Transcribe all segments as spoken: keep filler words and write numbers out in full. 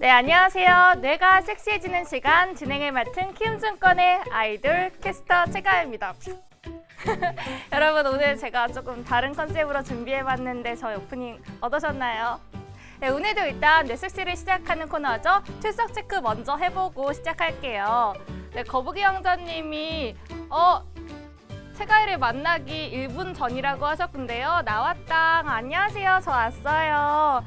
네, 안녕하세요. 뇌가 섹시해지는 시간 진행을 맡은 키움증권의 아이돌 캐스터 최가연입니다. 여러분, 오늘 제가 조금 다른 컨셉으로 준비해봤는데 저희 오프닝 어떠셨나요? 네, 오늘도 일단 뇌 섹시를 시작하는 코너죠. 출석 체크 먼저 해보고 시작할게요. 네, 거북이 왕자님이 어 최가연을 만나기 일 분 전이라고 하셨는데요. 나왔당. 안녕하세요. 저 왔어요.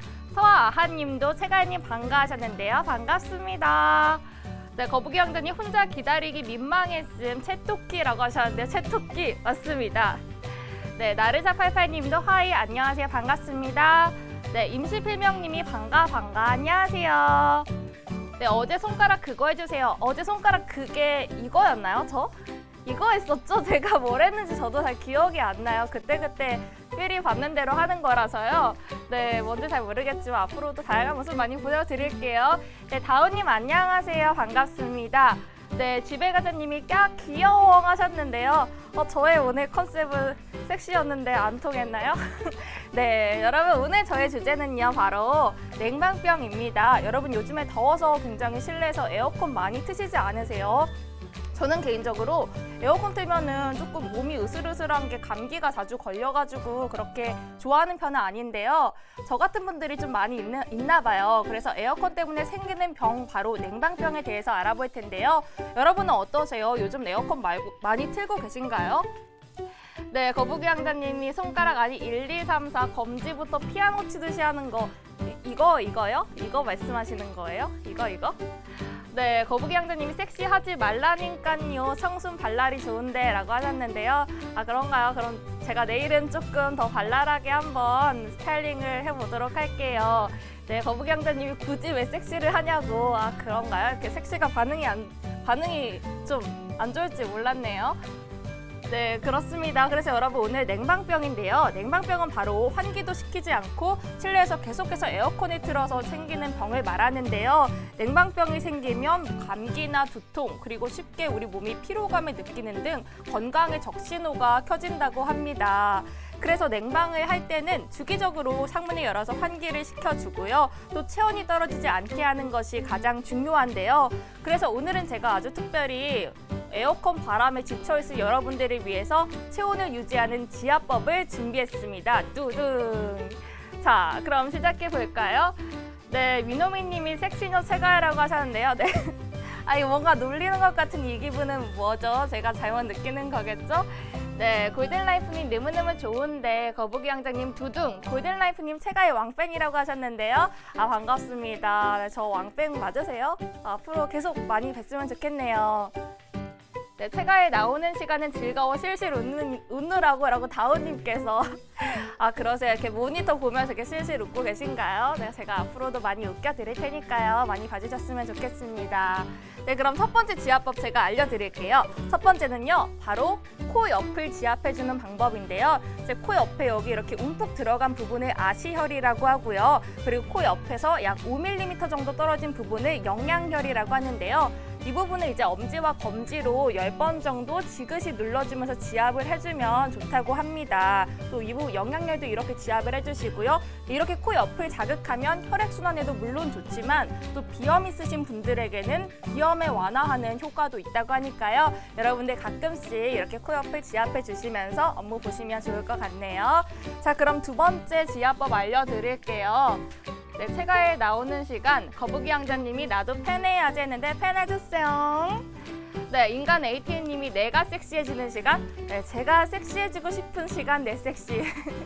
서아하님도 최가연님 반가우셨는데요. 반갑습니다. 네, 거북이 왕자님 혼자 기다리기 민망했음 채토끼라고 하셨는데 채토끼 맞습니다. 네, 나르사팔팔님도 하이 안녕하세요. 반갑습니다. 네, 임시필명님이 반가 반가 안녕하세요. 네, 어제 손가락 그거 해주세요. 어제 손가락 그게 이거였나요? 저? 이거 했었죠? 제가 뭘 했는지 저도 잘 기억이 안 나요. 그때그때 삘이 받는 대로 하는 거라서요. 네, 뭔지 잘 모르겠지만 앞으로도 다양한 모습 많이 보여드릴게요. 네, 다운님 안녕하세요. 반갑습니다. 네, 지배가자님이 까 귀여워 하셨는데요. 어, 저의 오늘 컨셉은 섹시였는데 안 통했나요? 네, 여러분 오늘 저의 주제는요. 바로 냉방병입니다. 여러분 요즘에 더워서 굉장히 실내에서 에어컨 많이 트시지 않으세요? 저는 개인적으로 에어컨 틀면은 조금 몸이 으슬으슬한 게 감기가 자주 걸려가지고 그렇게 좋아하는 편은 아닌데요. 저 같은 분들이 좀 많이 있는, 있나 봐요. 그래서 에어컨 때문에 생기는 병, 바로 냉방병에 대해서 알아볼 텐데요. 여러분은 어떠세요? 요즘 에어컨 말고 많이 틀고 계신가요? 네, 거북이 왕자님이 손가락 아니 일, 이, 삼, 사 검지부터 피아노 치듯이 하는 거 이거, 이거요? 이거 말씀하시는 거예요? 이거, 이거? 네, 거북이 왕자님이 섹시하지 말라니깐요. 청순 발랄이 좋은데 라고 하셨는데요. 아, 그런가요? 그럼 제가 내일은 조금 더 발랄하게 한번 스타일링을 해보도록 할게요. 네, 거북이 왕자님이 굳이 왜 섹시를 하냐고. 아, 그런가요? 이렇게 섹시가 반응이 안, 반응이 좀 안 좋을지 몰랐네요. 네, 그렇습니다. 그래서 여러분 오늘 냉방병인데요. 냉방병은 바로 환기도 시키지 않고 실내에서 계속해서 에어컨을 틀어서 생기는 병을 말하는데요. 냉방병이 생기면 감기나 두통, 그리고 쉽게 우리 몸이 피로감을 느끼는 등 건강의 적신호가 켜진다고 합니다. 그래서 냉방을 할 때는 주기적으로 창문을 열어서 환기를 시켜주고요. 또 체온이 떨어지지 않게 하는 것이 가장 중요한데요. 그래서 오늘은 제가 아주 특별히 에어컨 바람에 지쳐있을 여러분들을 위해서 체온을 유지하는 지압법을 준비했습니다. 뚜둥! 자, 그럼 시작해볼까요? 네, 위노미님이 섹시녀 최가연이라고 하셨는데요. 네. 아, 이거 뭔가 놀리는 것 같은 이 기분은 뭐죠? 제가 잘못 느끼는 거겠죠? 네, 골든라이프님 너무너무 좋은데 거북이 왕자님 두둥, 골든라이프님 최가연 왕팬이라고 하셨는데요. 아, 반갑습니다. 네, 저 왕팬 맞으세요? 앞으로 계속 많이 뵀으면 좋겠네요. 네, 최가연 나오는 시간은 즐거워 실실 웃는, 웃느라고 라고 다운님께서 아, 그러세요? 이렇게 모니터 보면서 이렇게 실실 웃고 계신가요? 네, 제가 앞으로도 많이 웃겨드릴 테니까요. 많이 봐주셨으면 좋겠습니다. 네, 그럼 첫 번째 지압법 제가 알려드릴게요. 첫 번째는요, 바로 코 옆을 지압해주는 방법인데요. 제 코 옆에 여기 이렇게 움푹 들어간 부분을 아시혈이라고 하고요. 그리고 코 옆에서 약 오 밀리미터 정도 떨어진 부분을 영양혈이라고 하는데요. 이 부분을 이제 엄지와 검지로 열 번 정도 지그시 눌러주면서 지압을 해주면 좋다고 합니다. 또 이 부분 영양열도 이렇게 지압을 해주시고요. 이렇게 코 옆을 자극하면 혈액순환에도 물론 좋지만 또 비염 있으신 분들에게는 비염을 완화하는 효과도 있다고 하니까요. 여러분들 가끔씩 이렇게 코 옆을 지압해 주시면서 업무 보시면 좋을 것 같네요. 자, 그럼 두 번째 지압법 알려드릴게요. 네, 최가연 나오는 시간 거북이 왕자님이 나도 팬해야지 했는데 팬해주세요. 네, 인간 에이티엔님이 내가 섹시해지는 시간. 네, 제가 섹시해지고 싶은 시간 내 섹시.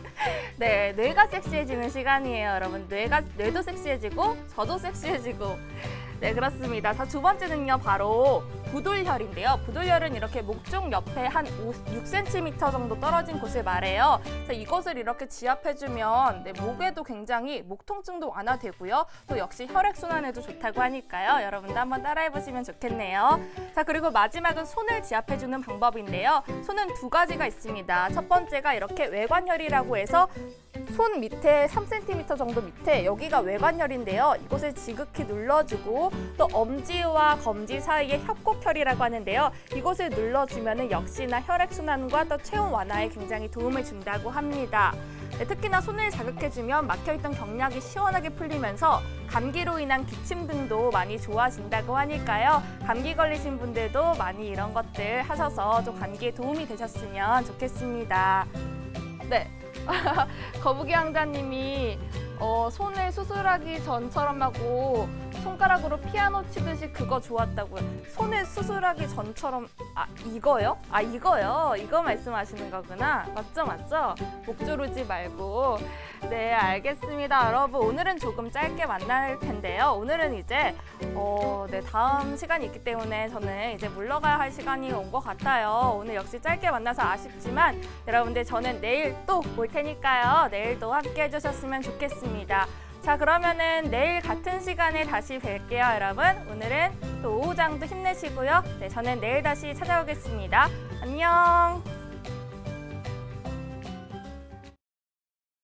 네, 뇌가 섹시해지는 시간이에요, 여러분. 뇌가 뇌도 섹시해지고 저도 섹시해지고. 네, 그렇습니다. 자, 두 번째는요, 바로 부돌혈인데요. 부돌혈은 이렇게 목 쪽 옆에 한 육 센티미터 정도 떨어진 곳을 말해요. 자, 이것을 이렇게 지압해주면 네, 목에도 굉장히 목 통증도 완화되고요. 또 역시 혈액순환에도 좋다고 하니까요. 여러분도 한번 따라해보시면 좋겠네요. 자, 그리고 마지막은 손을 지압해주는 방법인데요. 손은 두 가지가 있습니다. 첫 번째가 이렇게 외관혈이라고 해서 손 밑에 삼 센티미터 정도 밑에 여기가 외관혈인데요. 이곳을 지극히 눌러주고 또 엄지와 검지 사이에 협곡혈이라고 하는데요. 이곳을 눌러주면 역시나 혈액순환과 또 체온 완화에 굉장히 도움을 준다고 합니다. 네, 특히나 손을 자극해주면 막혀있던 경락이 시원하게 풀리면서 감기로 인한 기침 등도 많이 좋아진다고 하니까요. 감기 걸리신 분들도 많이 이런 것들 하셔서 좀 감기에 도움이 되셨으면 좋겠습니다. 네, 거북이 왕자님이 어, 손을 수술하기 전처럼 하고 손가락으로 피아노 치듯이 그거 좋았다고요. 손을 수술하기 전처럼, 아 이거요? 아 이거요? 이거 말씀하시는 거구나. 맞죠 맞죠? 목 조르지 말고. 네, 알겠습니다. 여러분, 오늘은 조금 짧게 만날 텐데요. 오늘은 이제 어, 네, 다음 시간이 있기 때문에 저는 이제 물러가야 할 시간이 온 것 같아요. 오늘 역시 짧게 만나서 아쉽지만 여러분들, 저는 내일 또 올 테니까요. 내일도 함께 해주셨으면 좋겠습니다. 자, 그러면은 내일 같은 시간에 다시 뵐게요, 여러분. 오늘은 또 오후장도 힘내시고요. 네, 저는 내일 다시 찾아오겠습니다. 안녕.